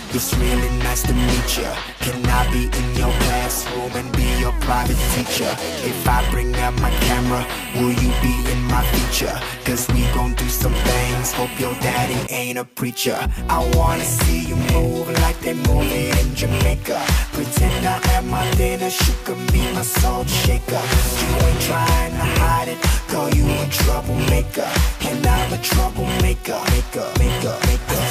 It's really nice to meet ya. Can I be in your classroom and be your private teacher? If I bring out my camera, will you be in my feature? Cause we gon' do some things, hope your daddy ain't a preacher. I wanna see you move like they move it in Jamaica. Pretend I am my dinner, you can be my salt shaker. You ain't trying to hide it, girl, you a troublemaker. And I'm a troublemaker, maker.